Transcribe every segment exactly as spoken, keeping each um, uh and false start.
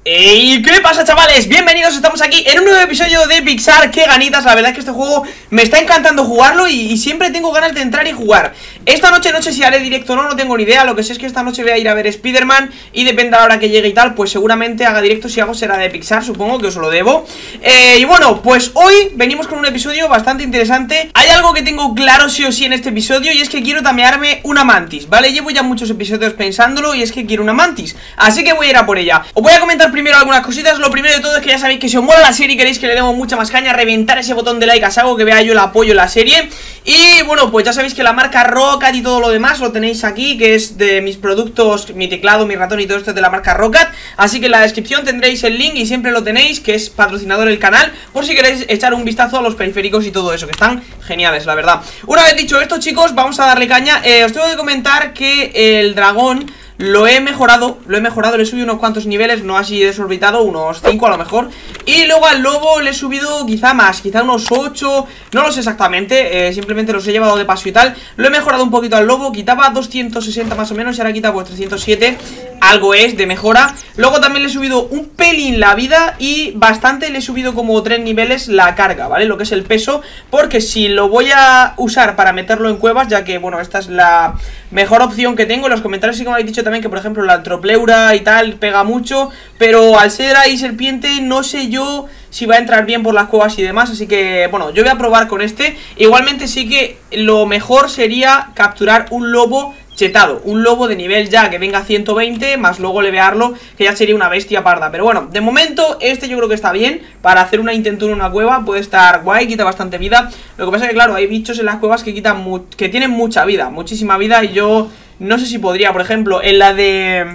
Ey, ¿qué pasa, chavales? Bienvenidos, estamos aquí en un nuevo episodio de Pixar. Qué ganitas, la verdad es que este juego me está encantando jugarlo y, y siempre tengo ganas de entrar y jugar. Esta noche, no sé si haré directo o no, no tengo ni idea. Lo que sé es que esta noche voy a ir a ver Spider-Man y depende a la hora que llegue y tal, pues seguramente haga directo. Si hago será de Pixar, supongo que os lo debo. eh, Y bueno, pues hoy venimos con un episodio bastante interesante. Hay algo que tengo claro sí o sí en este episodio y es que quiero tamearme una mantis, ¿vale? Llevo ya muchos episodios pensándolo y es que quiero una mantis, así que voy a ir a por ella. Os voy a comentar primero algunas cositas. Lo primero de todo es que ya sabéis que si os mola la serie y queréis que le demos mucha más caña, reventar ese botón de like a saco, que vea yo el apoyo en la serie. Y bueno, pues ya sabéis que la marca Roccat y todo lo demás lo tenéis aquí, que es de mis productos, mi teclado, mi ratón y todo esto es de la marca Roccat. Así que en la descripción tendréis el link y siempre lo tenéis, que es patrocinador del canal, por si queréis echar un vistazo a los periféricos y todo eso, que están geniales, la verdad. Una vez dicho esto, chicos, vamos a darle caña. eh, Os tengo que comentar que el dragón lo he mejorado, lo he mejorado, le he subido unos cuantos niveles, no así desorbitado, unos cinco a lo mejor. Y luego al lobo le he subido quizá más, quizá unos ocho, no lo sé exactamente, eh, simplemente los he llevado de paso y tal. Lo he mejorado un poquito al lobo, quitaba doscientos sesenta más o menos y ahora quita pues trescientos siete, algo es de mejora. Luego también le he subido un pelín la vida y bastante le he subido como tres niveles la carga, ¿vale? Lo que es el peso, porque si lo voy a usar para meterlo en cuevas, ya que, bueno, esta es la mejor opción que tengo. En los comentarios sí que me habéis dicho también que, por ejemplo, la antropleura y tal pega mucho, pero al ser ahí serpiente no sé yo si va a entrar bien por las cuevas y demás, así que, bueno, yo voy a probar con este. Igualmente sí que lo mejor sería capturar un lobo chetado, un lobo de nivel ya que venga a ciento veinte, más luego levearlo, que ya sería una bestia parda. Pero bueno, de momento este yo creo que está bien para hacer una intentura en una cueva, puede estar guay, quita bastante vida. Lo que pasa es que, claro, hay bichos en las cuevas que quitan que tienen mucha vida, muchísima vida, y yo no sé si podría, por ejemplo, en la de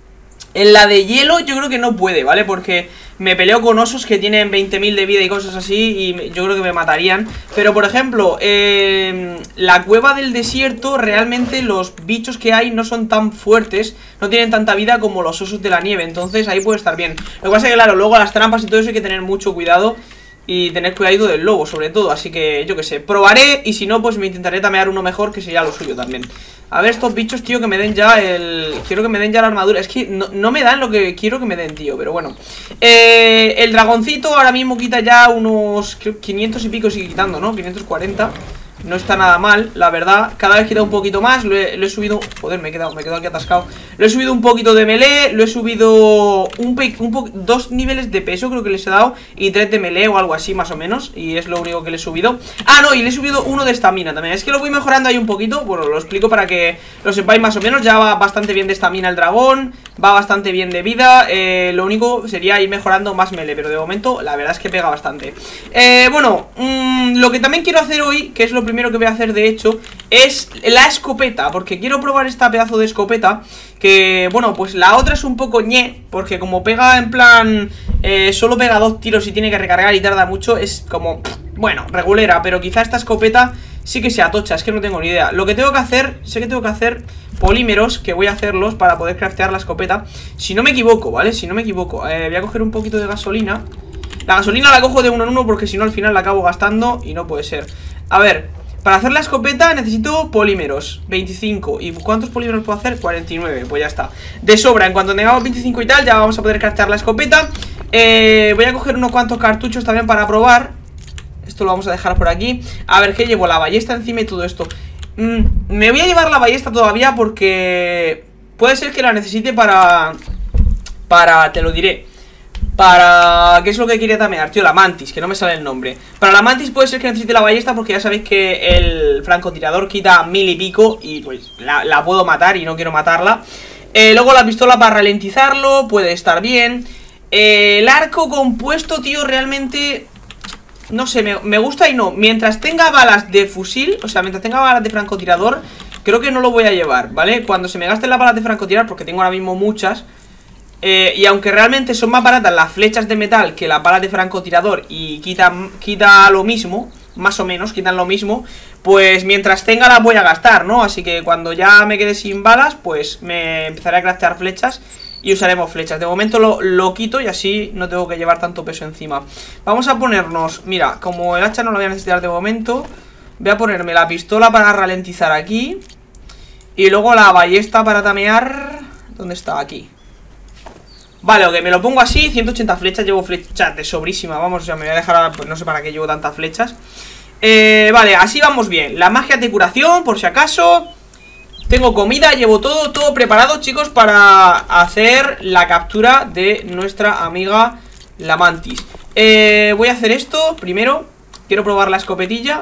En la de hielo yo creo que no puede, ¿vale? Porque me peleo con osos que tienen veinte mil de vida y cosas así y yo creo que me matarían. Pero, por ejemplo, eh, la cueva del desierto, realmente los bichos que hay no son tan fuertes, no tienen tanta vida como los osos de la nieve, entonces ahí puede estar bien. Lo que pasa es que, claro, luego las trampas y todo eso hay que tener mucho cuidado y tener cuidado del lobo, sobre todo. Así que, yo que sé, probaré y si no, pues me intentaré tamear uno mejor, que sería lo suyo también. A ver estos bichos, tío, que me den ya el... Quiero que me den ya la armadura. Es que no, no me dan lo que quiero que me den, tío, pero bueno. eh, El dragoncito ahora mismo quita ya unos creo, quinientos y pico sigue quitando, ¿no? quinientos cuarenta. No está nada mal, la verdad. Cada vez quita un poquito más. Lo he, lo he subido... Joder, me he quedado, me he quedado aquí atascado. Lo he subido un poquito de melee. Lo he subido un, un po dos niveles de peso, creo que les he dado. Y tres de melee o algo así, más o menos. Y es lo único que le he subido. Ah, no, y le he subido uno de estamina también. Es que lo voy mejorando ahí un poquito. Bueno, lo explico para que lo sepáis más o menos. Ya va bastante bien de estamina el dragón. Va bastante bien de vida. eh, Lo único sería ir mejorando más melee, pero de momento la verdad es que pega bastante. eh, Bueno, mmm, lo que también quiero hacer hoy, que es lo primero que voy a hacer de hecho, es la escopeta, porque quiero probar esta pedazo de escopeta. Que, bueno, pues la otra es un poco ñe, porque como pega en plan eh, solo pega dos tiros y tiene que recargar y tarda mucho, es como, bueno, regulera. Pero quizá esta escopeta sí que sea tocha, es que no tengo ni idea. Lo que tengo que hacer, sé que tengo que hacer polímeros, que voy a hacerlos para poder craftear la escopeta, si no me equivoco, ¿vale? Si no me equivoco, eh, voy a coger un poquito de gasolina. La gasolina la cojo de uno en uno porque si no al final la acabo gastando y no puede ser. A ver, para hacer la escopeta necesito polímeros, veinticinco. ¿Y cuántos polímeros puedo hacer? cuarenta y nueve, pues ya está. De sobra, en cuanto tengamos veinticinco y tal, ya vamos a poder craftear la escopeta. eh, Voy a coger unos cuantos cartuchos también para probar. Esto lo vamos a dejar por aquí. A ver, ¿qué llevo? La ballesta encima y todo esto. mm, Me voy a llevar la ballesta todavía porque puede ser que la necesite para... Para, te lo diré, para... ¿Qué es lo que quería tamear, tío? La mantis, que no me sale el nombre. Para la mantis puede ser que necesite la ballesta porque ya sabéis que el francotirador quita mil y pico y pues la, la puedo matar y no quiero matarla. eh, Luego la pistola para ralentizarlo puede estar bien. eh, El arco compuesto, tío, realmente... No sé, me, me gusta y no. Mientras tenga balas de fusil, o sea, mientras tenga balas de francotirador, creo que no lo voy a llevar, ¿vale? Cuando se me gasten las balas de francotirador, porque tengo ahora mismo muchas... Eh, y aunque realmente son más baratas las flechas de metal que las balas de francotirador y quitan, quita lo mismo, más o menos, quitan lo mismo, pues mientras tenga las voy a gastar, ¿no? Así que cuando ya me quede sin balas, pues me empezaré a craftear flechas y usaremos flechas. De momento lo, lo quito y así no tengo que llevar tanto peso encima. Vamos a ponernos, mira, como el hacha no lo voy a necesitar de momento, voy a ponerme la pistola para ralentizar aquí y luego la ballesta para tamear. ¿Dónde está? Aquí. Vale, ok, me lo pongo así, ciento ochenta flechas. Llevo flechas de sobrísima, vamos, o sea, me voy a dejar, pues no sé para qué llevo tantas flechas. eh, Vale, así vamos bien. La magia de curación, por si acaso. Tengo comida, llevo todo, todo preparado, chicos, para hacer la captura de nuestra amiga la mantis. eh, Voy a hacer esto primero. Quiero probar la escopetilla.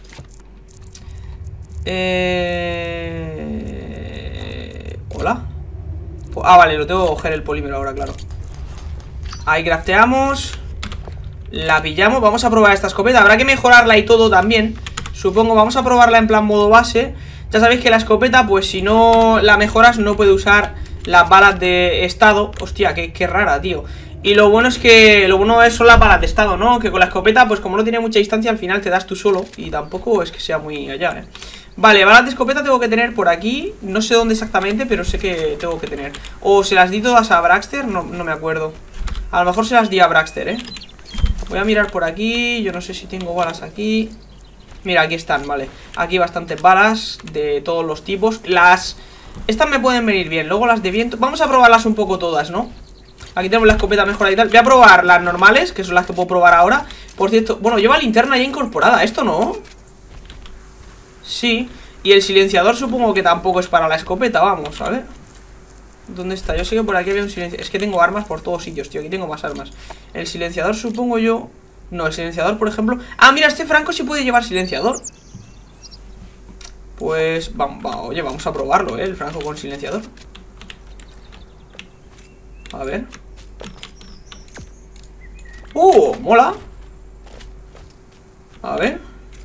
Eh... Hola. Ah, vale, lo tengo que coger el polímero ahora, claro. Ahí crafteamos. La pillamos, vamos a probar esta escopeta. Habrá que mejorarla y todo también, supongo, vamos a probarla en plan modo base. Ya sabéis que la escopeta, pues si no la mejoras, no puede usar las balas de estado. Hostia, qué, qué rara, tío. Y lo bueno es que, lo bueno es son las balas de estado, ¿no? Que con la escopeta, pues como no tiene mucha distancia, al final te das tú solo. Y tampoco es que sea muy allá, ¿eh? Vale, balas de escopeta tengo que tener por aquí. No sé dónde exactamente, pero sé que tengo que tener. O se las di todas a Braxter, no, no me acuerdo. A lo mejor se las di a Braxter, ¿eh? Voy a mirar por aquí. Yo no sé si tengo balas aquí. Mira, aquí están, vale. Aquí bastantes balas de todos los tipos. Las... Estas me pueden venir bien. Luego las de viento. Vamos a probarlas un poco todas, ¿no? Aquí tenemos la escopeta mejorada y tal. Voy a probar las normales, que son las que puedo probar ahora. Por cierto, bueno, lleva linterna ya incorporada. ¿Esto no? Sí. Y el silenciador supongo que tampoco es para la escopeta, vamos, ¿vale? ¿Dónde está? Yo sé que por aquí había un silenciador. Es que tengo armas por todos sitios, tío. Aquí tengo más armas. El silenciador supongo yo... No, el silenciador, por ejemplo... Ah, mira, este Franco sí puede llevar silenciador. Pues... Va, va, oye, vamos a probarlo, ¿eh? El Franco con silenciador. A ver. ¡Uh! Mola. A ver.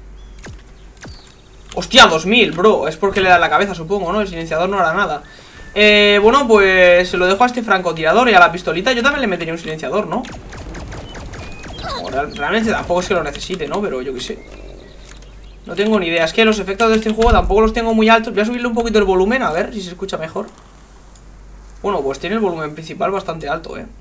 Hostia, dos mil, bro. Es porque le da la cabeza, supongo, ¿no? El silenciador no hará nada. Eh, bueno, pues se lo dejo a este francotirador y a la pistolita yo también le metería un silenciador, ¿no? No, real, realmente tampoco es que lo necesite, ¿no? Pero yo qué sé. No tengo ni idea. Es que los efectos de este juego tampoco los tengo muy altos. Voy a subirle un poquito el volumen, a ver si se escucha mejor. Bueno, pues tiene el volumen principal bastante alto, ¿eh?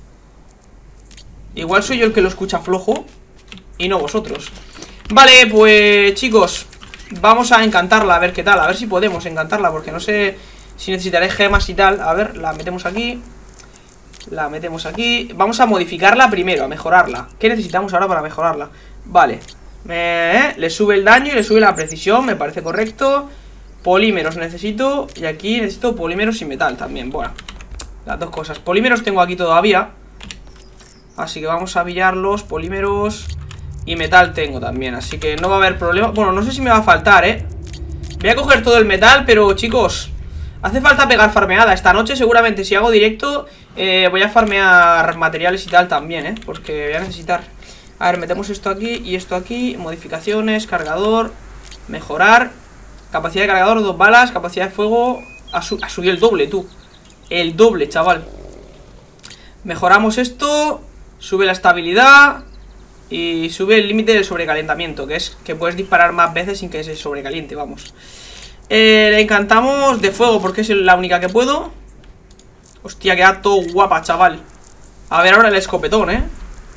Igual soy yo el que lo escucha flojo y no vosotros. Vale, pues chicos, vamos a encantarla, a ver qué tal. A ver si podemos encantarla, porque no sé si necesitaré gemas y tal. A ver, la metemos aquí. La metemos aquí. Vamos a modificarla primero, a mejorarla. ¿Qué necesitamos ahora para mejorarla? Vale, me... le sube el daño y le sube la precisión, me parece correcto. Polímeros necesito. Y aquí necesito polímeros y metal también. Bueno, las dos cosas. Polímeros tengo aquí todavía, así que vamos a pillarlos. Polímeros y metal tengo también, así que no va a haber problema. Bueno, no sé si me va a faltar, ¿eh? Voy a coger todo el metal, pero chicos, hace falta pegar farmeada. Esta noche seguramente si hago directo eh, voy a farmear materiales y tal también, ¿eh? Porque voy a necesitar. A ver, metemos esto aquí y esto aquí. Modificaciones, cargador, mejorar. Capacidad de cargador, dos balas. Capacidad de fuego, ha, su ha subido el doble, tú. El doble, chaval. Mejoramos esto. Sube la estabilidad. Y sube el límite del sobrecalentamiento, que es que puedes disparar más veces sin que se sobrecaliente, vamos. eh, Le encantamos de fuego porque es la única que puedo. Hostia, queda todo guapa, chaval. A ver ahora el escopetón, eh.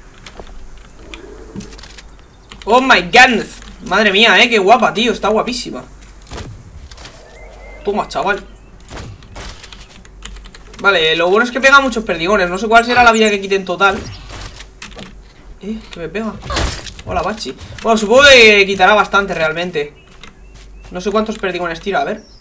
Oh my god. Madre mía, eh, qué guapa, tío, está guapísima. Toma, chaval. Vale, lo bueno es que pega muchos perdigones. No sé cuál será la vida que quite en total. Eh, que me pega. Hola, Bachi. Bueno, supongo que quitará bastante realmente. No sé cuántos perdigones tira, a ver.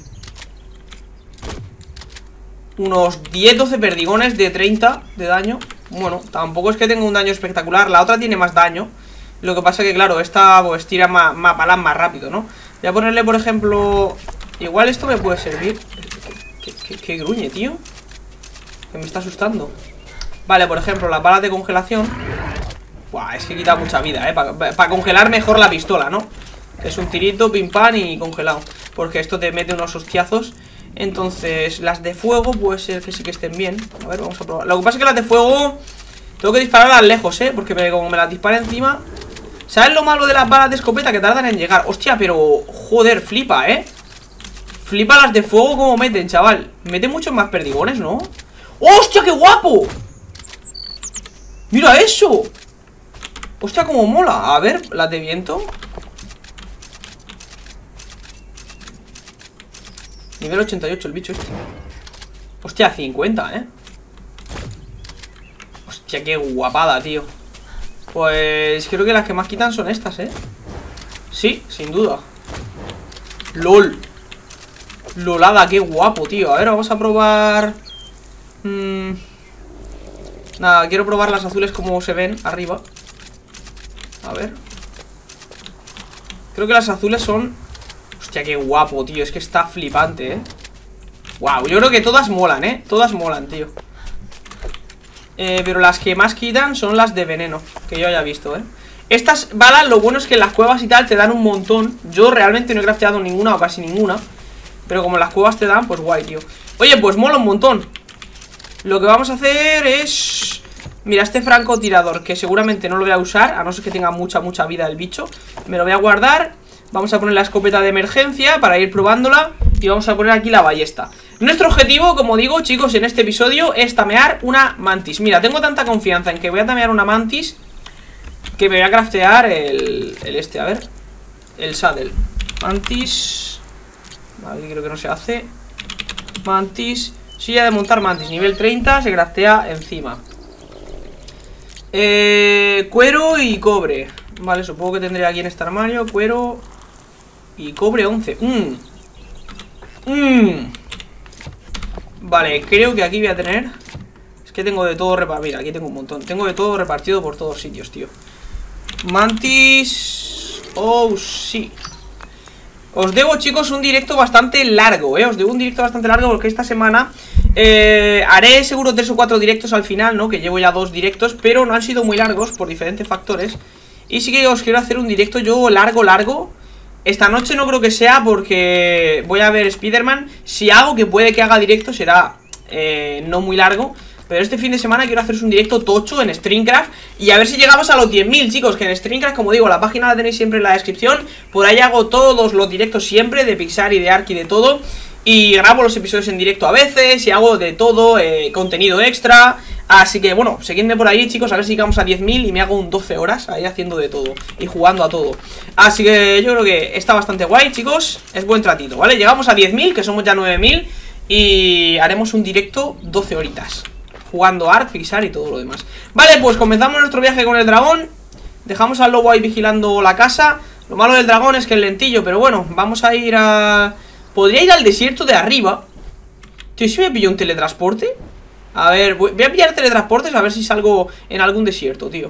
Unos diez, doce perdigones de treinta de daño. Bueno, tampoco es que tenga un daño espectacular. La otra tiene más daño. Lo que pasa que, claro, esta pues tira más, más balas más rápido, ¿no? Voy a ponerle, por ejemplo... Igual esto me puede servir. ¿Qué, qué, qué gruñe, tío? Que me está asustando. Vale, por ejemplo, las balas de congelación. Buah, es que quita mucha vida, eh. Para pa congelar mejor la pistola, ¿no? Es un tirito, pim pam y congelado. Porque esto te mete unos hostiazos. Entonces, las de fuego puede ser que sí que estén bien. A ver, vamos a probar. Lo que pasa es que las de fuego tengo que dispararlas lejos, eh. Porque me, como me las dispara encima. ¿Sabes lo malo de las balas de escopeta? Que tardan en llegar. Hostia, pero joder, flipa, eh. Flipa las de fuego como meten, chaval. Meten muchos más perdigones, ¿no? ¡Hostia, qué guapo! ¡Mira eso! Hostia, como mola. A ver, las de viento. Nivel ochenta y ocho el bicho este. Hostia, cincuenta, ¿eh? Hostia, qué guapada, tío. Pues creo que las que más quitan son estas, ¿eh? Sí, sin duda. LOL. Lolada, qué guapo, tío. A ver, vamos a probar... Mm... Nada, quiero probar las azules como se ven arriba. A ver. Creo que las azules son... Hostia, qué guapo, tío. Es que está flipante, ¿eh? Wow, yo creo que todas molan, ¿eh? Todas molan, tío. Eh, pero las que más quitan son las de veneno, que yo haya visto, ¿eh? Estas balas, lo bueno es que en las cuevas y tal te dan un montón. Yo realmente no he crafteado ninguna o casi ninguna, pero como en las cuevas te dan, pues guay, tío. Oye, pues mola un montón. Lo que vamos a hacer es... Mira, este francotirador, que seguramente no lo voy a usar, a no ser que tenga mucha, mucha vida el bicho. Me lo voy a guardar. Vamos a poner la escopeta de emergencia para ir probándola. Y vamos a poner aquí la ballesta. Nuestro objetivo, como digo, chicos, en este episodio es tamear una mantis. Mira, tengo tanta confianza en que voy a tamear una mantis que me voy a craftear el, el este, a ver. El saddle. Mantis. Aquí creo que no se hace. Mantis. Silla de montar mantis, nivel treinta, se craftea encima. Eh, cuero y cobre. Vale, supongo que tendré aquí en este armario cuero y cobre once. Mmm. Mmm. Vale, creo que aquí voy a tener... Es que tengo de todo repartido. Mira, aquí tengo un montón. Tengo de todo repartido por todos sitios, tío. Mantis. Oh, sí. Os debo, chicos, un directo bastante largo, ¿eh? Os debo un directo bastante largo porque esta semana eh, haré seguro tres o cuatro directos al final, ¿no? Que llevo ya dos directos, pero no han sido muy largos por diferentes factores. Y sí que os quiero hacer un directo yo largo, largo. Esta noche no creo que sea porque voy a ver Spider-Man. Si hago, que puede que haga directo, será eh, no muy largo. Pero este fin de semana quiero haceros un directo tocho en Streamcraft y a ver si llegamos a los diez mil, chicos. Que en Streamcraft, como digo, la página la tenéis siempre en la descripción. Por ahí hago todos los directos siempre, de Pixar y de Ark y de todo. Y grabo los episodios en directo a veces y hago de todo, eh, contenido extra. Así que bueno, seguidme por ahí, chicos, a ver si llegamos a diez mil y me hago un doce horas ahí haciendo de todo y jugando a todo. Así que yo creo que está bastante guay, chicos. Es buen tratito, ¿vale? Llegamos a diez mil, que somos ya nueve mil, y haremos un directo doce horitas jugando Ark, Pixar y todo lo demás. Vale, pues comenzamos nuestro viaje con el dragón. Dejamos al lobo ahí vigilando la casa. Lo malo del dragón es que es lentillo, pero bueno, vamos a ir a... Podría ir al desierto de arriba. Tío, ¿si me pillo un teletransporte? A ver, voy a pillar teletransportes a ver si salgo en algún desierto, tío.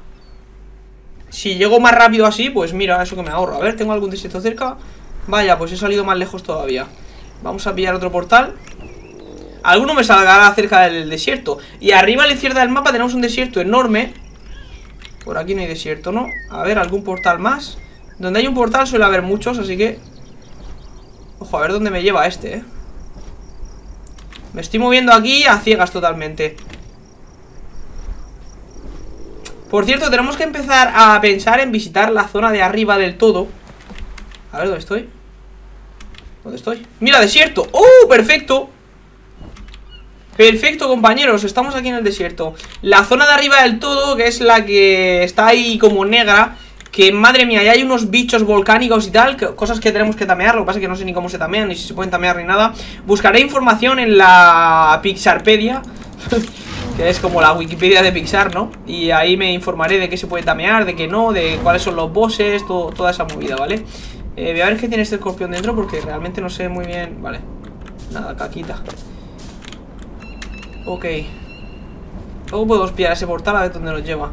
Si llego más rápido así, pues mira, eso que me ahorro. A ver, ¿tengo algún desierto cerca? Vaya, pues he salido más lejos todavía. Vamos a pillar otro portal. Alguno me salgará cerca del desierto. Y arriba a la izquierda del mapa tenemos un desierto enorme. Por aquí no hay desierto, ¿no? A ver, algún portal más. Donde hay un portal suele haber muchos, así que... Ojo, a ver dónde me lleva este, eh. Me estoy moviendo aquí a ciegas totalmente. Por cierto, tenemos que empezar a pensar en visitar la zona de arriba del todo. A ver, ¿dónde estoy? ¿Dónde estoy? ¡Mira, desierto! ¡Oh, perfecto! Perfecto, compañeros, estamos aquí en el desierto. La zona de arriba del todo, que es la que está ahí como negra. Que madre mía, ya hay unos bichos volcánicos y tal, que, cosas que tenemos que tamear. Lo que pasa es que no sé ni cómo se tamean, ni si se pueden tamear ni nada. Buscaré información en la Pixarpedia que es como la Wikipedia de Pixar, ¿no? Y ahí me informaré de qué se puede tamear, de qué no, de cuáles son los bosses, todo, toda esa movida, ¿vale? Eh, voy a ver qué tiene este escorpión dentro porque realmente no sé muy bien. Vale, nada, caquita. Ok. Luego podemos pillar ese portal a ver dónde nos lleva.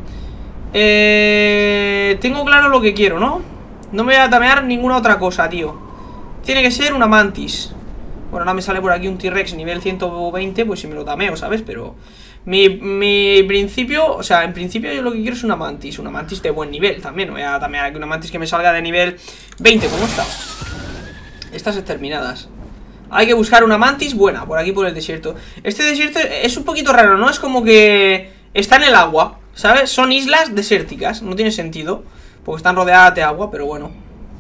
Eh, tengo claro lo que quiero, ¿no? No me voy a tamear ninguna otra cosa, tío. Tiene que ser una mantis. Bueno, ahora me sale por aquí un T-Rex nivel ciento veinte, pues si me lo tameo, ¿sabes? Pero mi, mi principio, o sea, en principio yo lo que quiero es una mantis. Una mantis de buen nivel también. No voy a tamear aquí una mantis que me salga de nivel veinte, ¿cómo está? Estas exterminadas. Hay que buscar una mantis buena por aquí por el desierto. Este desierto es un poquito raro, ¿no? Es como que está en el agua, ¿sabes? Son islas desérticas, no tiene sentido porque están rodeadas de agua, pero bueno.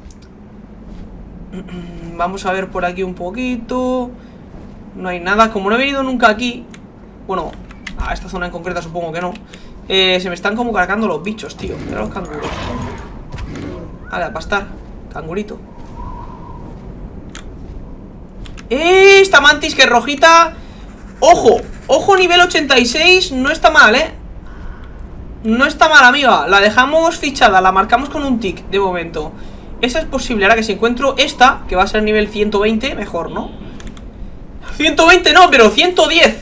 Vamos a ver por aquí un poquito. No hay nada, como no he venido nunca aquí. Bueno, a esta zona en concreta supongo que no. eh, Se me están como cargando los bichos, tío. Mira los canguros. Vale, a pastar, cangurito. ¡Eh! Esta mantis que es rojita. ¡Ojo! ¡Ojo! Nivel ochenta y seis. No está mal, ¿eh? No está mal, amiga. La dejamos fichada, la marcamos con un tic de momento. Esa es posible. Ahora que si encuentro esta, que va a ser nivel ciento veinte, mejor, ¿no? ciento veinte no, pero ciento diez.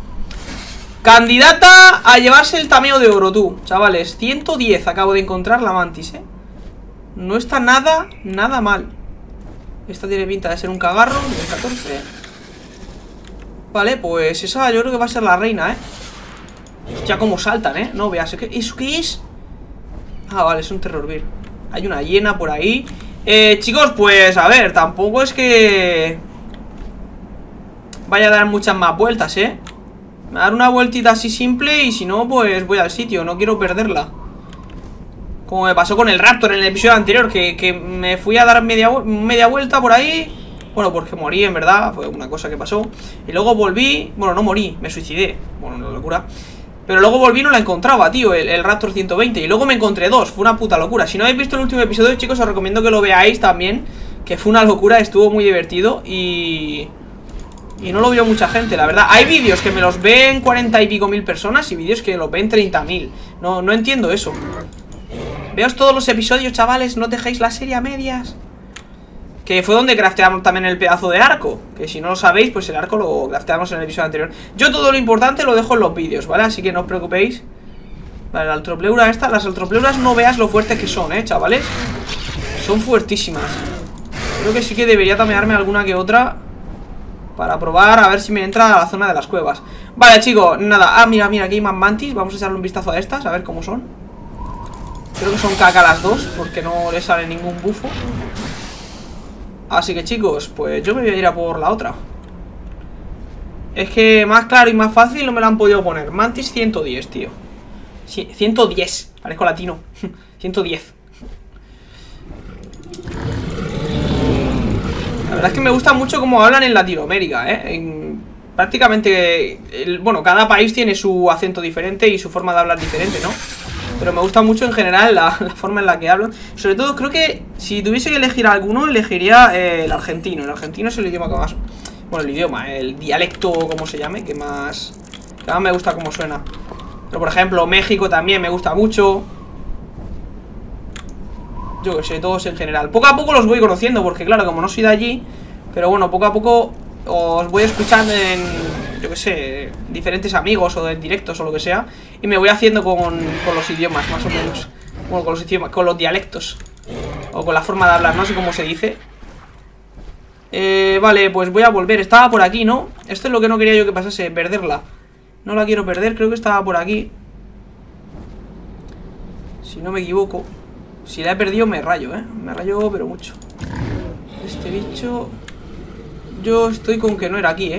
Candidata a llevarse el tameo de oro, tú, chavales. ciento diez acabo de encontrar la mantis, ¿eh? No está nada, nada mal. Esta tiene pinta de ser un cagarro, nivel catorce. Vale, pues esa yo creo que va a ser la reina, ¿eh? Ya como saltan, ¿eh? No veas, ¿eso qué es? Ah, vale, es un terror beer. Hay una hiena por ahí. Eh, chicos, pues a ver, tampoco es que vaya a dar muchas más vueltas, ¿eh? Me voy a dar una vueltita así simple y si no, pues voy al sitio. No quiero perderla. Como me pasó con el Raptor en el episodio anterior, que, que me fui a dar media, media vuelta por ahí. Bueno, porque morí, en verdad. Fue una cosa que pasó. Y luego volví. Bueno, no morí, me suicidé. Bueno, una locura. Pero luego volví y no la encontraba, tío, el, el Raptor ciento veinte. Y luego me encontré dos, fue una puta locura. Si no habéis visto el último episodio, chicos, os recomiendo que lo veáis también. Que fue una locura, estuvo muy divertido. Y... Y no lo vio mucha gente, la verdad. Hay vídeos que me los ven cuarenta y pico mil personas y vídeos que los ven treinta mil. No, no entiendo eso. Veos todos los episodios, chavales, no dejéis la serie a medias. Que fue donde crafteamos también el pedazo de arco. Que si no lo sabéis, pues el arco lo crafteamos en el episodio anterior. Yo todo lo importante lo dejo en los vídeos, ¿vale? Así que no os preocupéis. Vale, la altropleura esta. Las altropleuras no veas lo fuertes que son, ¿eh, chavales? Son fuertísimas. Creo que sí que debería tamearme alguna que otra para probar a ver si me entra a la zona de las cuevas. Vale, chicos, nada. Ah, mira, mira, aquí hay más mantis. Vamos a echarle un vistazo a estas, a ver cómo son. Creo que son caca las dos, porque no le sale ningún bufo. Así que, chicos, pues yo me voy a ir a por la otra. Es que más claro y más fácil no me la han podido poner. Mantis ciento diez, tío. ciento diez, parezco latino. ciento diez. La verdad es que me gusta mucho cómo hablan en Latinoamérica, ¿eh? En prácticamente, el, bueno, cada país tiene su acento diferente y su forma de hablar diferente, ¿no? Pero me gusta mucho en general la, la forma en la que hablan. Sobre todo creo que si tuviese que elegir alguno, elegiría eh, el argentino. El argentino es el idioma que más... Bueno, el idioma, el dialecto, como se llame, que más... Que más me gusta cómo suena. Pero por ejemplo, México también me gusta mucho. Yo que sé, todos en general. Poco a poco los voy conociendo, porque claro, como no soy de allí. Pero bueno, poco a poco os voy escuchando en... yo que sé, diferentes amigos o en directos o lo que sea. Y me voy haciendo con, con los idiomas, más o menos. Bueno, con los idiomas, con los dialectos. O con la forma de hablar, no sé cómo se dice. Eh, vale, pues voy a volver. Estaba por aquí, ¿no? Esto es lo que no quería yo que pasase, perderla. No la quiero perder, creo que estaba por aquí. Si no me equivoco. Si la he perdido me rayo, ¿eh? Me rayo, pero mucho. Este bicho... Yo estoy con que no era aquí, ¿eh?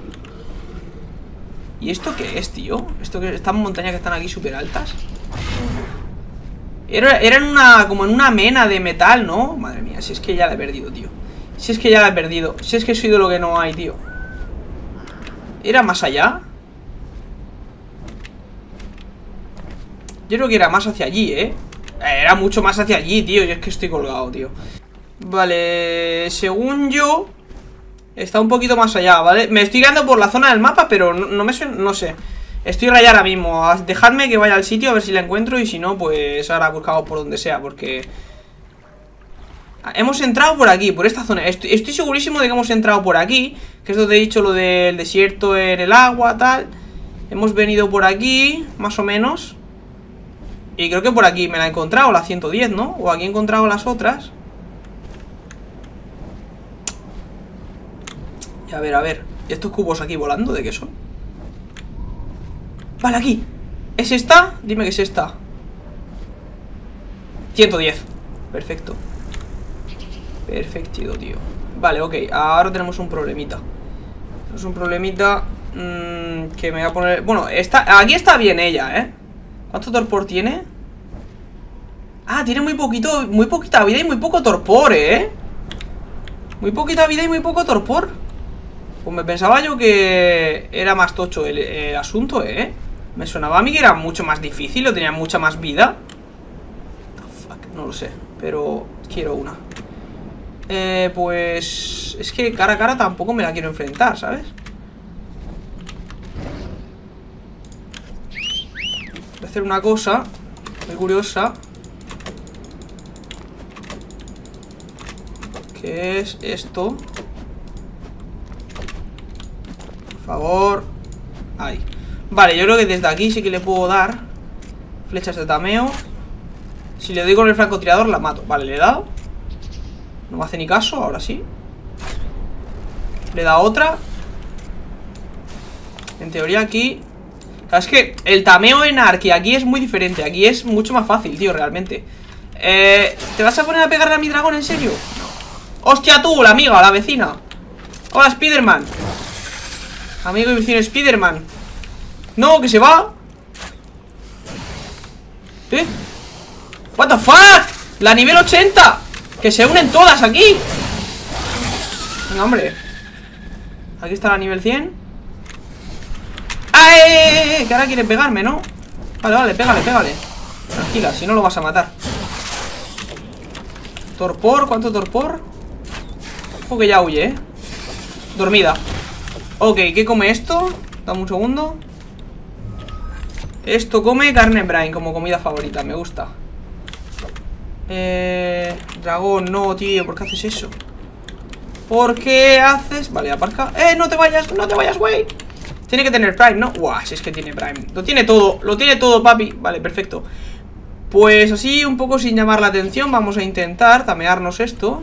¿Y esto qué es, tío? Esto que estas montañas que están aquí súper altas. Era, era en una... como en una mena de metal, ¿no? Madre mía, si es que ya la he perdido, tío. Si es que ya la he perdido. Si es que soy de lo que no hay, tío. ¿Era más allá? Yo creo que era más hacia allí, ¿eh? Era mucho más hacia allí, tío. Yo es que estoy colgado, tío. Vale, según yo está un poquito más allá, ¿vale? Me estoy quedando por la zona del mapa, pero no, no me suena, no sé. Estoy rayado ahora mismo. Dejadme que vaya al sitio a ver si la encuentro. Y si no, pues ahora buscamos por donde sea, porque hemos entrado por aquí, por esta zona. Estoy, estoy segurísimo de que hemos entrado por aquí, que es donde he dicho lo del desierto en el agua, tal. Hemos venido por aquí, más o menos. Y creo que por aquí me la he encontrado, la ciento diez, ¿no? O aquí he encontrado las otras. Y a ver, a ver. ¿Estos cubos aquí volando de qué son? Vale, aquí. ¿Es esta? Dime que es esta. ciento diez. Perfecto. Perfecto, tío. Vale, ok. Ahora tenemos un problemita. Tenemos un problemita mmm, que me voy a poner... Bueno, está... aquí está bien ella, ¿eh? ¿Cuánto torpor tiene? Ah, tiene muy poquito, muy poquita vida y muy poco torpor, ¿eh? Muy poquita vida y muy poco torpor. Pues me pensaba yo que era más tocho el, el asunto, ¿eh? Me sonaba a mí que era mucho más difícil o tenía mucha más vida. Fuck, no lo sé, pero quiero una. Eh, pues... Es que cara a cara tampoco me la quiero enfrentar, ¿sabes? Voy a hacer una cosa. Muy curiosa. ¿Qué es esto? Por favor. Ahí. Vale, yo creo que desde aquí sí que le puedo dar flechas de tameo. Si le doy con el francotirador la mato. Vale, le he dado. No me hace ni caso, ahora sí. Le da otra. En teoría aquí... Claro, es que el tameo en Ark aquí es muy diferente. Aquí es mucho más fácil, tío, realmente. eh, ¿Te vas a poner a pegarle a mi dragón, en serio? No. ¡Hostia tú, la amiga, la vecina! Hola, Spiderman. Amigo y vecino Spiderman. No, que se va. ¿Eh? What the fuck. La nivel ochenta. Que se unen todas aquí. Venga, hombre. Aquí está la nivel cien. ¡Ay! Que ahora quiere pegarme, ¿no? Vale, vale, pégale, pégale. Tranquila, si no lo vas a matar. Torpor, ¿cuánto torpor? Ojo que ya huye, ¿eh? Dormida. Ok, ¿qué come esto? Dame un segundo. Esto come carne brain como comida favorita, me gusta. Eh... Dragón, no, tío, ¿por qué haces eso? ¿Por qué haces? Vale, aparca. ¡Eh, no te vayas, no te vayas, güey! Tiene que tener Prime, ¿no? Guau, si es que tiene Prime. Lo tiene todo, lo tiene todo, papi. Vale, perfecto. Pues así, un poco sin llamar la atención, vamos a intentar tamearnos esto.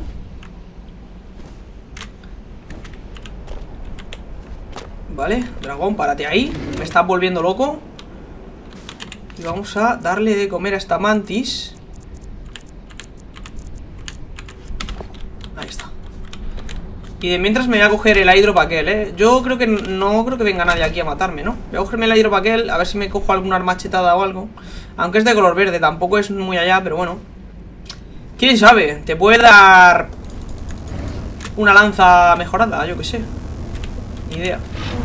Vale, dragón, párate ahí. Me estás volviendo loco. Y vamos a darle de comer a esta mantis. Ahí está. Y de mientras me voy a coger el hidropaquel, ¿eh? Yo creo que no creo que venga nadie aquí a matarme, ¿no? Voy a cogerme el hidropaquel, a ver si me cojo alguna armachetada o algo. Aunque es de color verde, tampoco es muy allá, pero bueno. ¿Quién sabe? Te puede dar una lanza mejorada, yo que sé. Ni idea.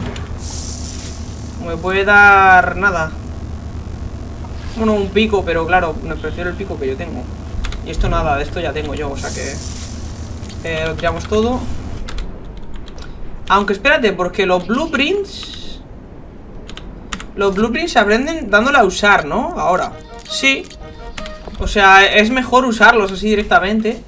No me puede dar nada. Bueno, un pico, pero claro, me prefiero el pico que yo tengo. Y esto nada, de esto ya tengo yo, o sea que eh, lo tiramos todo. Aunque espérate, porque los blueprints Los blueprints se aprenden dándole a usar, ¿no? Ahora, sí. O sea, es mejor usarlos así directamente.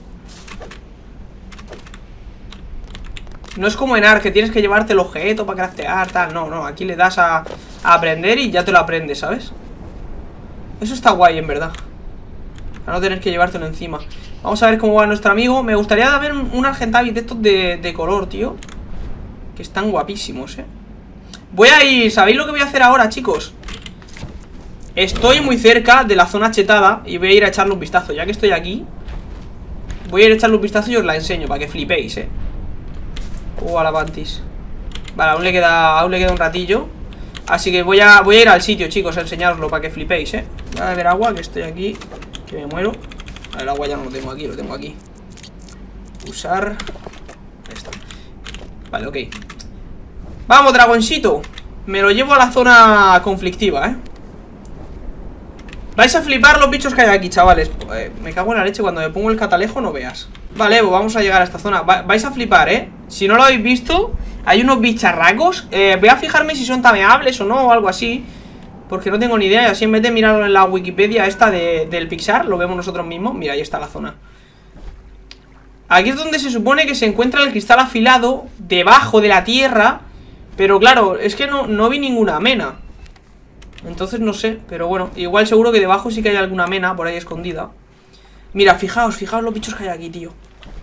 No es como en Ark, que tienes que llevarte el objeto para craftear, tal. No, no, aquí le das a, a aprender y ya te lo aprendes, ¿sabes? Eso está guay, en verdad. Para no tener que llevártelo encima. Vamos a ver cómo va nuestro amigo. Me gustaría ver un, un Argentavis de estos de, de color, tío. Que están guapísimos, eh. Voy a ir, ¿sabéis lo que voy a hacer ahora, chicos? Estoy muy cerca de la zona chetada y voy a ir a echarle un vistazo. Ya que estoy aquí, voy a ir a echarle un vistazo y os la enseño para que flipéis, eh. Uh, a la pantis. Vale, aún le queda, aún le queda un ratillo. Así que voy a, voy a ir al sitio, chicos, a enseñaroslo para que flipéis, eh. Voy a beber agua, que estoy aquí, que me muero. El agua ya no lo tengo aquí, lo tengo aquí. Usar. Ahí está. Vale, ok. Vamos, dragoncito. Me lo llevo a la zona conflictiva, eh. Vais a flipar los bichos que hay aquí, chavales. eh, Me cago en la leche, cuando me pongo el catalejo no veas. Vale, pues vamos a llegar a esta zona. Va, Vais a flipar, eh. Si no lo habéis visto, hay unos bicharracos. eh, Voy a fijarme si son tameables o no, o algo así, porque no tengo ni idea. Y así en vez de mirarlo en la Wikipedia esta de, del Pixar, lo vemos nosotros mismos. Mira, ahí está la zona. Aquí es donde se supone que se encuentra el cristal afilado, debajo de la tierra. Pero claro, es que no, no vi ninguna mena. Entonces no sé, pero bueno, igual seguro que debajo sí que hay alguna mena por ahí escondida. Mira, fijaos, fijaos los bichos que hay aquí, tío.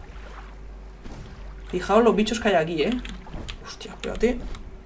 Fijaos los bichos que hay aquí, eh. Hostia, espérate.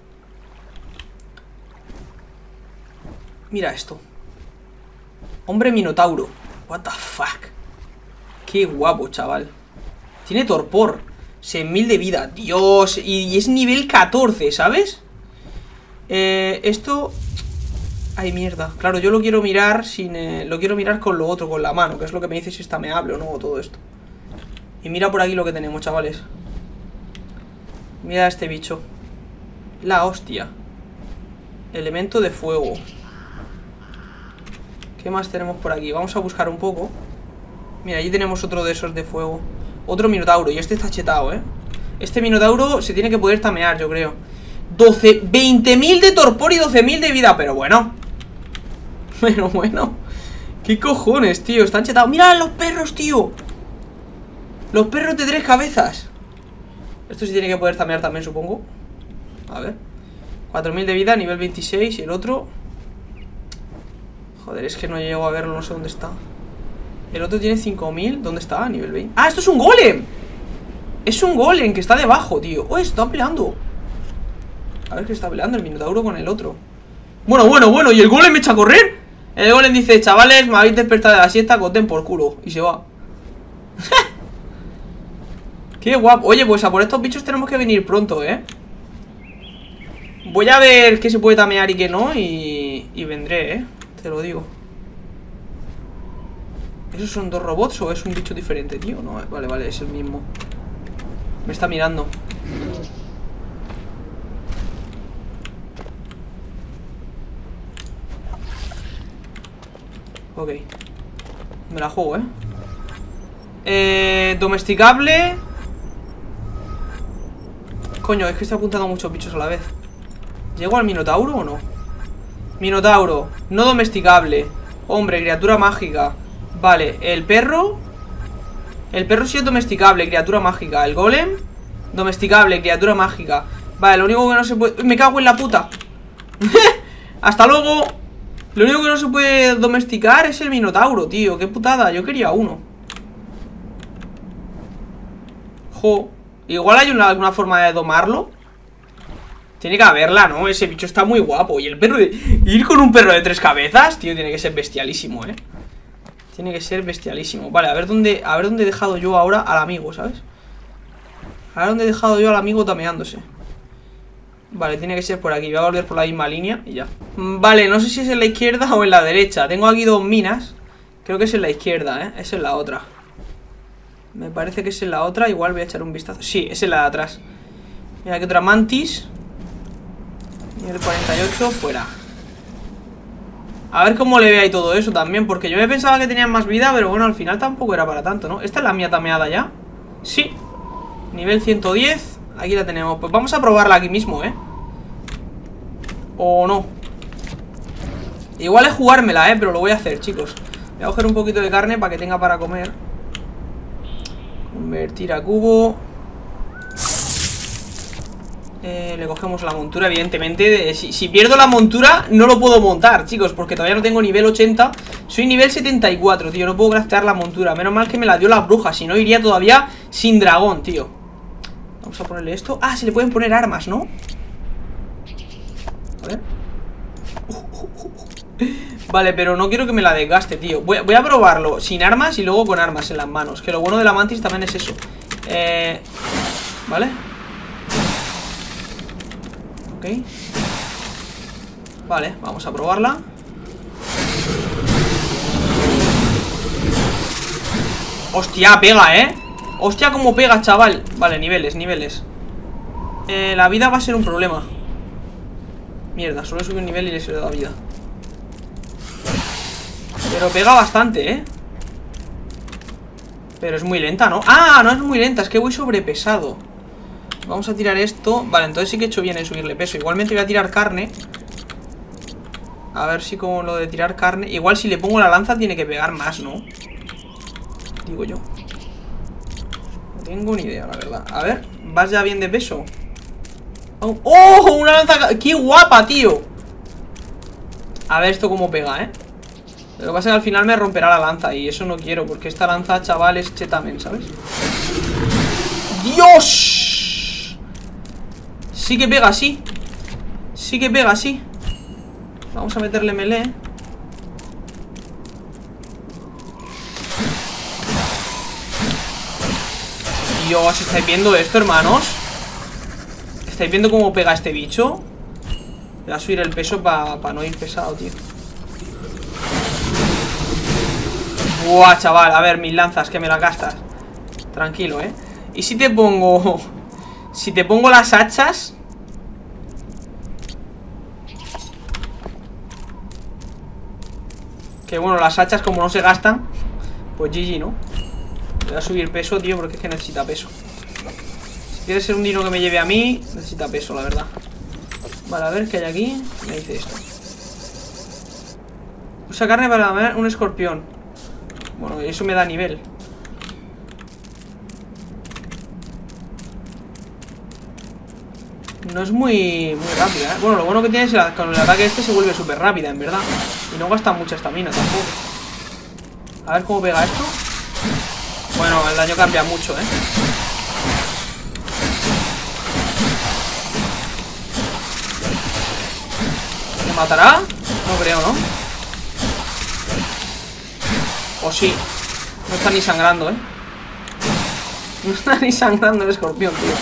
Mira esto. Hombre minotauro. What the fuck. Qué guapo, chaval. Tiene torpor, seis mil de vida. Dios, y, y es nivel catorce, ¿sabes? Eh, esto... Ay, mierda. Claro, yo lo quiero mirar sin... Eh, lo quiero mirar con lo otro, con la mano, que es lo que me dice si está meable o no, todo esto. Y mira por aquí lo que tenemos, chavales. Mira este bicho. La hostia. Elemento de fuego. ¿Qué más tenemos por aquí? Vamos a buscar un poco. Mira, allí tenemos otro de esos de fuego. Otro minotauro, y este está chetado, ¿eh? Este minotauro se tiene que poder tamear, yo creo. doce, veinte mil de torpor y doce mil de vida. Pero bueno. Pero bueno. ¿Qué cojones, tío? Están chetados. ¡Mira los perros, tío! Los perros de tres cabezas. Esto sí tiene que poder tamear también, supongo. A ver. cuatro mil de vida, nivel veintiséis. Y el otro... Joder, es que no llego a verlo, no sé dónde está. El otro tiene cinco mil. ¿Dónde está? Nivel veinte. ¡Ah, esto es un golem! Es un golem que está debajo, tío. ¡Oh, están peleando! A ver qué está peleando el minotauro con el otro. Bueno, bueno, bueno. ¿Y el golem me echa a correr? El golem dice, chavales, me habéis despertado de la siesta, coten por culo. Y se va. Qué guapo. Oye, pues a por estos bichos tenemos que venir pronto, ¿eh? Voy a ver qué se puede tamear y qué no. Y, y vendré, ¿eh? Te lo digo. ¿Esos son dos robots o es un bicho diferente, tío? No, vale, vale, es el mismo. Me está mirando. Ok. Me la juego, ¿eh? Eh... Domesticable. Coño, es que estoy apuntando a muchos bichos a la vez. ¿Llego al minotauro o no? Minotauro, no domesticable. Hombre, criatura mágica. Vale, el perro. El perro sí es domesticable, criatura mágica. El golem, domesticable, criatura mágica. Vale, lo único que no se puede... Me cago en la puta. Hasta luego. Lo único que no se puede domesticar es el minotauro, tío. Qué putada, yo quería uno. Jo. Igual hay una, alguna forma de domarlo. Tiene que haberla, ¿no? Ese bicho está muy guapo. Y el perro de... Ir con un perro de tres cabezas, tío, tiene que ser bestialísimo, ¿eh? Tiene que ser bestialísimo. Vale, a ver dónde... A ver dónde he dejado yo ahora al amigo, ¿sabes? A ver dónde he dejado yo al amigo tameándose. Vale, tiene que ser por aquí. Voy a volver por la misma línea y ya. Vale, no sé si es en la izquierda o en la derecha. Tengo aquí dos minas. Creo que es en la izquierda, ¿eh? Es en la otra. Me parece que es en la otra. Igual voy a echar un vistazo. Sí, es en la de atrás. Mira, aquí otra mantis. Nivel cuarenta y ocho, fuera. A ver cómo le ve ahí todo eso también. Porque yo me pensaba que tenían más vida, pero bueno, al final tampoco era para tanto, ¿no? ¿Esta es la mía tameada ya? Sí. Nivel ciento diez. Aquí la tenemos. Pues vamos a probarla aquí mismo, ¿eh? O no. Igual es jugármela, ¿eh? Pero lo voy a hacer, chicos. Voy a coger un poquito de carne para que tenga para comer. Convertir a cubo. Eh, le cogemos la montura, evidentemente. de, si, si pierdo la montura, no lo puedo montar, chicos, porque todavía no tengo nivel ochenta. Soy nivel setenta y cuatro, tío. No puedo craftear la montura. Menos mal que me la dio la bruja. Si no, iría todavía sin dragón, tío. Vamos a ponerle esto. Ah, se le pueden poner armas, ¿no? A ver. Uh, uh, uh, uh. Vale, pero no quiero que me la desgaste, tío. Voy, voy a probarlo sin armas y luego con armas en las manos. Que lo bueno de la mantis también es eso. Eh... Vale. Ok. Vale, vamos a probarla. Hostia, pega, ¿eh? Hostia, cómo pega, chaval. Vale, niveles, niveles. eh, La vida va a ser un problema. Mierda, solo he subido un nivel y le he dado vida. Pero pega bastante, ¿eh? Pero es muy lenta, ¿no? Ah, no es muy lenta, es que voy sobrepesado. Vamos a tirar esto. Vale, entonces sí que he hecho bien en subirle peso. Igualmente voy a tirar carne. A ver si con lo de tirar carne. Igual si le pongo la lanza tiene que pegar más, ¿no? Digo yo. No tengo ni idea, la verdad. A ver, ¿vas ya bien de peso? Oh, ¡oh! Una lanza... ¡Qué guapa, tío! A ver esto cómo pega, ¿eh? Lo que pasa es que al final me romperá la lanza. Y eso no quiero, porque esta lanza, chaval, es chetamen, ¿sabes? ¡Dios! Sí que pega así. Sí que pega así. Vamos a meterle melee. Dios, ¿estáis viendo esto, hermanos? ¿Estáis viendo cómo pega este bicho? Voy a subir el peso para pa no ir pesado, tío. Buah, chaval, a ver, mis lanzas, que me las gastas. Tranquilo, ¿eh? Y si te pongo... Si te pongo las hachas... Que bueno, las hachas como no se gastan, pues G G, ¿no? Voy a subir peso, tío, porque es que necesita peso. Si quiere ser un dino que me lleve a mí, necesita peso, la verdad. Vale, a ver qué hay aquí. Me dice esto. Mucha carne para ver un escorpión. Bueno, eso me da nivel. No es muy, muy rápida, ¿eh? Bueno, lo bueno que tiene es que con el ataque este se vuelve súper rápida, en verdad. Y no gasta mucha estamina tampoco. A ver cómo pega esto. Bueno, el daño cambia mucho, ¿eh? ¿Me matará? No creo, ¿no? O sí. No está ni sangrando, ¿eh? No está ni sangrando el escorpión, tío.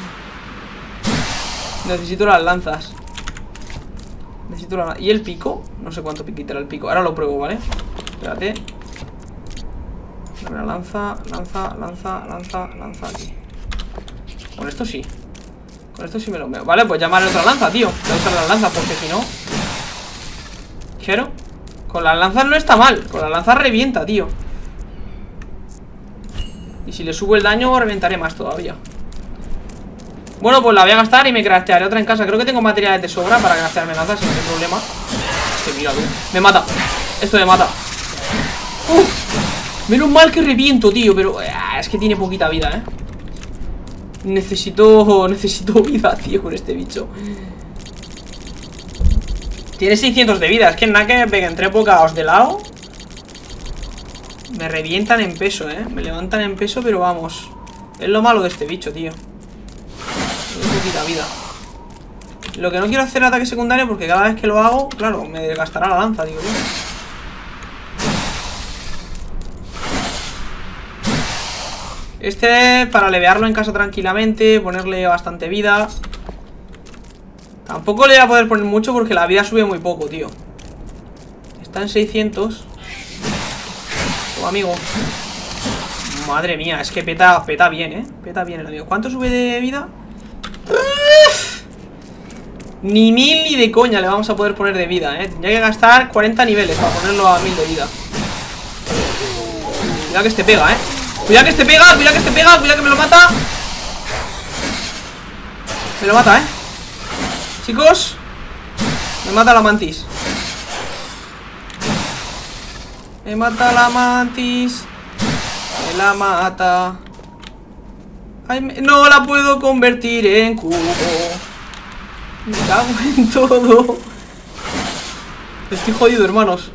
Necesito las lanzas. Necesito la... ¿Y el pico? No sé cuánto quitará el pico. Ahora lo pruebo, ¿vale? Espérate. Dame la lanza, lanza, lanza, lanza, lanza aquí. Con esto sí. Con esto sí me lo veo. Vale, pues llamarle otra lanza, tío. Voy a usar las lanzas porque si no... Quiero. Con las lanzas no está mal. Con las lanzas revienta, tío. Y si le subo el daño, reventaré más todavía. Bueno, pues la voy a gastar y me craftearé otra en casa. Creo que tengo materiales de sobra para craftearme lanzas sin ningún problema. Es que mira, tú. Me mata. Esto me mata. Uf. Menos mal que reviento, tío. Pero eh, es que tiene poquita vida, eh. Necesito... Necesito vida, tío, con este bicho. Tiene seiscientos de vida. Es que nada que me peguen tres bocados de lado. Me revientan en peso, eh. Me levantan en peso, pero vamos. Es lo malo de este bicho, tío. Tiene poquita vida. Lo que no quiero hacer ataque secundario porque cada vez que lo hago, claro, me desgastará la lanza, digo yo. Este para levearlo en casa tranquilamente, ponerle bastante vida. Tampoco le voy a poder poner mucho porque la vida sube muy poco, tío. Está en seiscientos. Oh, amigo. Madre mía, es que peta, peta bien, eh. Peta bien el amigo. ¿Cuánto sube de vida? Ni mil ni de coña le vamos a poder poner de vida, eh. Tendría que gastar cuarenta niveles para ponerlo a mil de vida. Cuidado que este pega, eh. Cuidado que este pega, cuidado que este pega, cuidado que me lo mata. Me lo mata, eh. Chicos, me mata la mantis. Me mata la mantis. Me la mata. Ay, me... No la puedo convertir en cubo. Me cago en todo. Estoy jodido, hermanos.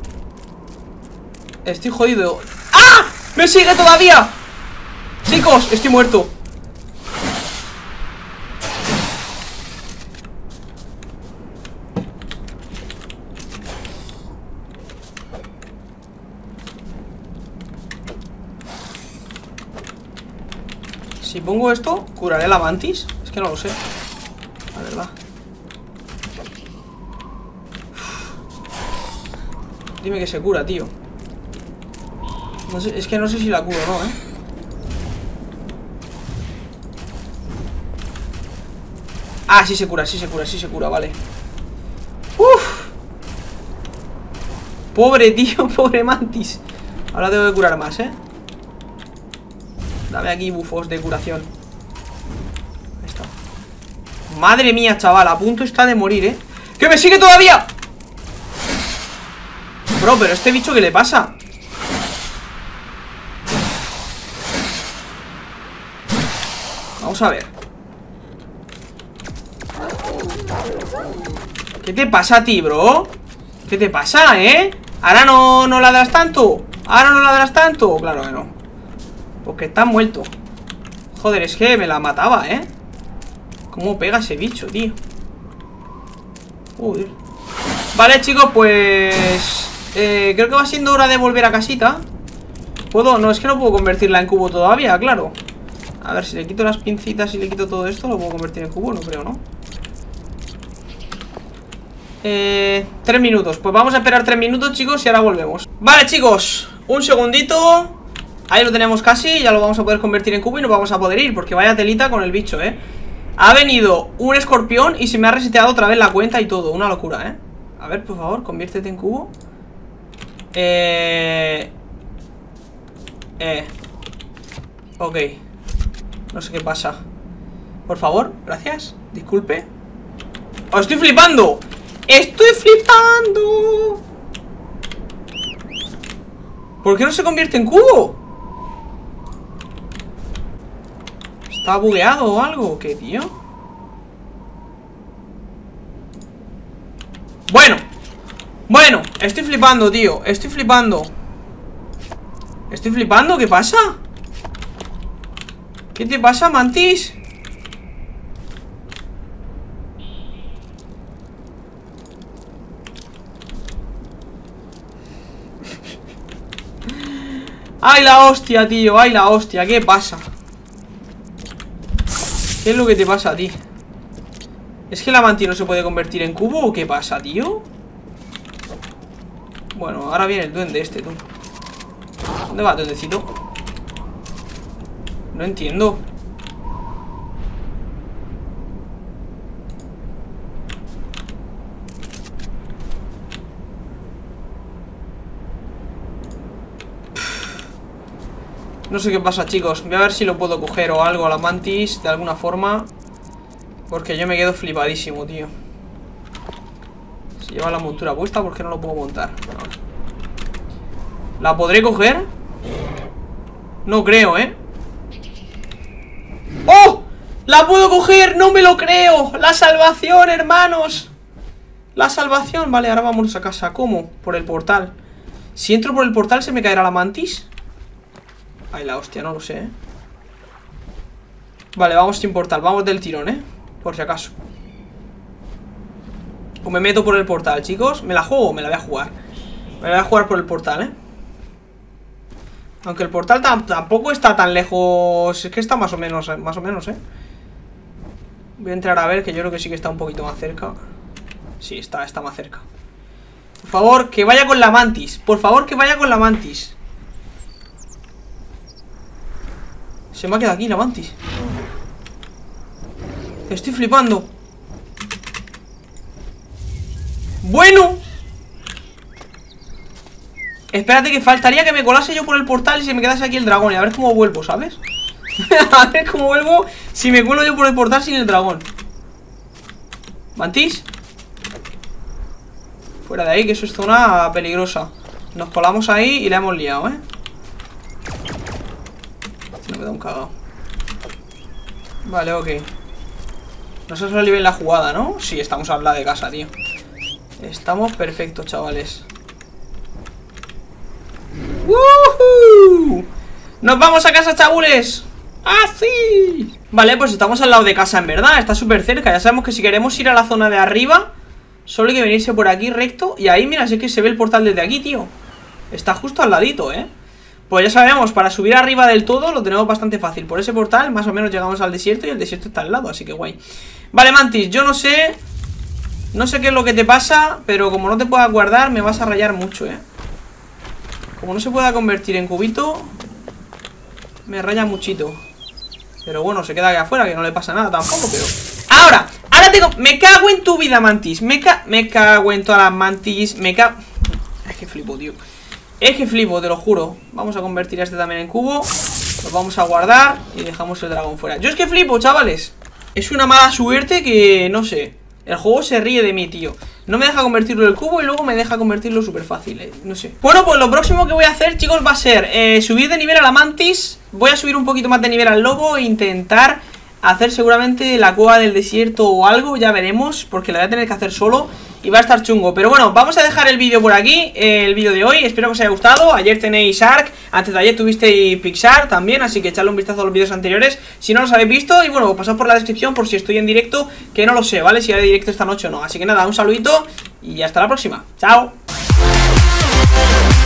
Estoy jodido. ¡Ah! ¡Me sigue todavía! Chicos, estoy muerto. Si pongo esto, ¿curaré la mantis? Es que no lo sé. La verdad. Dime que se cura, tío. No sé, es que no sé si la curo o no, eh. Ah, sí se cura, sí se cura, sí se cura, vale. Uf. Pobre tío, pobre mantis. Ahora tengo que curar más, eh. Dame aquí bufos de curación. Ahí está. Madre mía, chaval, a punto está de morir, eh. ¡Que me sigue todavía! Bro, pero este bicho, ¿qué le pasa? Vamos a ver. ¿Qué te pasa a ti, bro? ¿Qué te pasa, eh? ¿Ahora no, no ladras tanto? ¿Ahora no ladras tanto? Claro que no. Porque está muerto. Joder, es que me la mataba, eh. ¿Cómo pega ese bicho, tío? Joder. Vale, chicos, pues... Eh, creo que va siendo hora de volver a casita. ¿Puedo? No, es que no puedo convertirla en cubo todavía, claro. A ver, si le quito las pincitas y le quito todo esto, ¿lo puedo convertir en cubo? No creo, ¿no? Eh, tres minutos. Pues vamos a esperar tres minutos, chicos, y ahora volvemos. Vale, chicos, un segundito. Ahí lo tenemos casi, ya lo vamos a poder convertir en cubo y nos vamos a poder ir, porque vaya telita con el bicho, ¿eh? Ha venido un escorpión y se me ha reseteado otra vez la cuenta y todo. Una locura, ¿eh? A ver, por favor, conviértete en cubo. Eh... Eh... Ok. No sé qué pasa. Por favor, gracias. Disculpe. ¡Oh, estoy flipando! ¡Estoy flipando! ¿Por qué no se convierte en cubo? ¿Está bugueado o algo? ¿Qué, tío? Bueno. Bueno, estoy flipando, tío. Estoy flipando. Estoy flipando, ¿qué pasa? ¿Qué te pasa, Mantis? ¡Ay, la hostia, tío! ¡Ay, la hostia! ¿Qué pasa? ¿Qué es lo que te pasa a ti? ¿Es que la Mantis no se puede convertir en cubo o qué pasa, tío? Bueno, ahora viene el duende este, tú. ¿Dónde va, duendecito? No entiendo. No sé qué pasa, chicos. Voy a ver si lo puedo coger o algo a la Mantis de alguna forma. Porque yo me quedo flipadísimo, tío. Si lleva la montura puesta, ¿por qué no lo puedo montar? ¿La podré coger? No creo, ¿eh? ¡Oh! ¡La puedo coger! ¡No me lo creo! ¡La salvación, hermanos! La salvación. Vale, ahora vamos a casa. ¿Cómo? Por el portal. Si entro por el portal, ¿se me caerá la Mantis? Ay, la hostia, no lo sé, ¿eh? Vale, vamos sin portal. Vamos del tirón, ¿eh? Por si acaso. O me meto por el portal, chicos. ¿Me la juego o me la voy a jugar? Me la voy a jugar por el portal, ¿eh? Aunque el portal tampoco está tan lejos. Es que está más o menos, más o menos, ¿eh? Voy a entrar a ver, que yo creo que sí que está un poquito más cerca. Sí, está, está más cerca. Por favor, que vaya con la Mantis. Por favor, que vaya con la Mantis. Se me ha quedado aquí la Mantis. Estoy flipando. Bueno. Espérate, que faltaría que me colase yo por el portal y se me quedase aquí el dragón. Y a ver cómo vuelvo, ¿sabes? A ver cómo vuelvo si me cuelo yo por el portal sin el dragón. Mantis. Fuera de ahí, que eso es zona peligrosa. Nos colamos ahí y la hemos liado, ¿eh? No me da un cagado. Vale, ok. No se salió bien la jugada, ¿no? Sí, estamos al lado de casa, tío. Estamos perfectos, chavales. ¡Woohoo! ¡Nos vamos a casa, chabules! ¡Ah, sí! Vale, pues estamos al lado de casa, en verdad. Está súper cerca. Ya sabemos que si queremos ir a la zona de arriba, solo hay que venirse por aquí recto. Y ahí, mira, sí que se ve el portal desde aquí, tío. Está justo al ladito, ¿eh? Pues ya sabemos, para subir arriba del todo lo tenemos bastante fácil. Por ese portal más o menos llegamos al desierto y el desierto está al lado, así que guay. Vale, Mantis, yo no sé... No sé qué es lo que te pasa, pero como no te puedas guardar me vas a rayar mucho, ¿eh? Como no se pueda convertir en cubito, me raya muchito. Pero bueno, se queda aquí afuera, que no le pasa nada tampoco, pero... ¡Ahora! ¡Ahora tengo! Me cago en tu vida, Mantis. Me, ca... me cago en todas las Mantis. Me cago... Es que flipo, tío. Es que flipo, te lo juro. Vamos a convertir a este también en cubo. Lo vamos a guardar y dejamos el dragón fuera. Yo es que flipo, chavales. Es una mala suerte que, no sé, el juego se ríe de mí, tío. No me deja convertirlo en el cubo y luego me deja convertirlo súper fácil, eh. No sé. Bueno, pues lo próximo que voy a hacer, chicos, va a ser eh, subir de nivel a la Mantis. Voy a subir un poquito más de nivel al lobo e intentar hacer seguramente la cueva del desierto o algo. Ya veremos, porque la voy a tener que hacer solo y va a estar chungo. Pero bueno, vamos a dejar el vídeo por aquí, eh, el vídeo de hoy. Espero que os haya gustado. Ayer tenéis Ark, antes de ayer tuvisteis Pixar también, así que echadle un vistazo a los vídeos anteriores si no los habéis visto. Y bueno, pasad por la descripción por si estoy en directo, que no lo sé, ¿vale? Si haré directo esta noche o no. Así que nada, un saludito y hasta la próxima. Chao.